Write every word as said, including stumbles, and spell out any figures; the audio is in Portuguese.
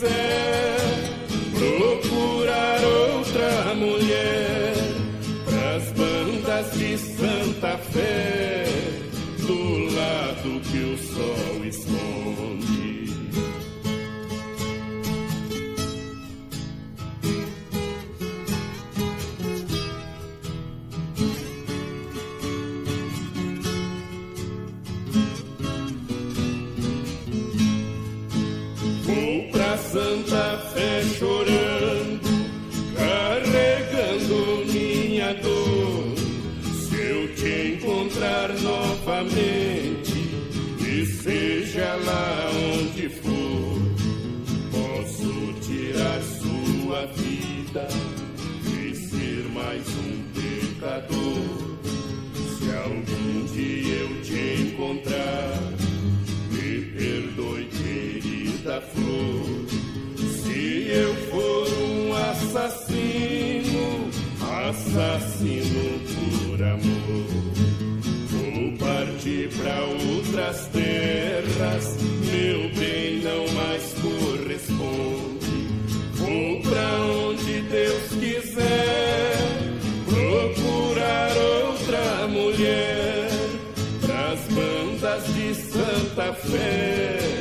quiser procurar outra mulher pras bandas de Santa Fé, do lado que o sol esconde. Vou pra Santa Fé chorando, carregando minha dor. Se eu te encontrar novamente, e seja lá onde for, posso tirar sua vida e ser mais um pecador. Se algum dia eu te encontrar, me perdoe, querida flor. Se eu for um assassino, assassino por amor, vou partir pra outras terras, meu bem não mais corresponde. Vou pra onde Deus quiser procurar outra mulher pras bandas de Santa Fé,